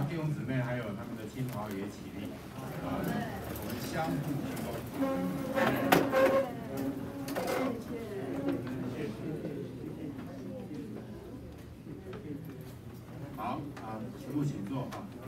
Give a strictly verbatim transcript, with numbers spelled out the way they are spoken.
弟兄姊妹还有他们的亲朋也起立，啊，我们相互鞠躬。好啊，全部请坐啊。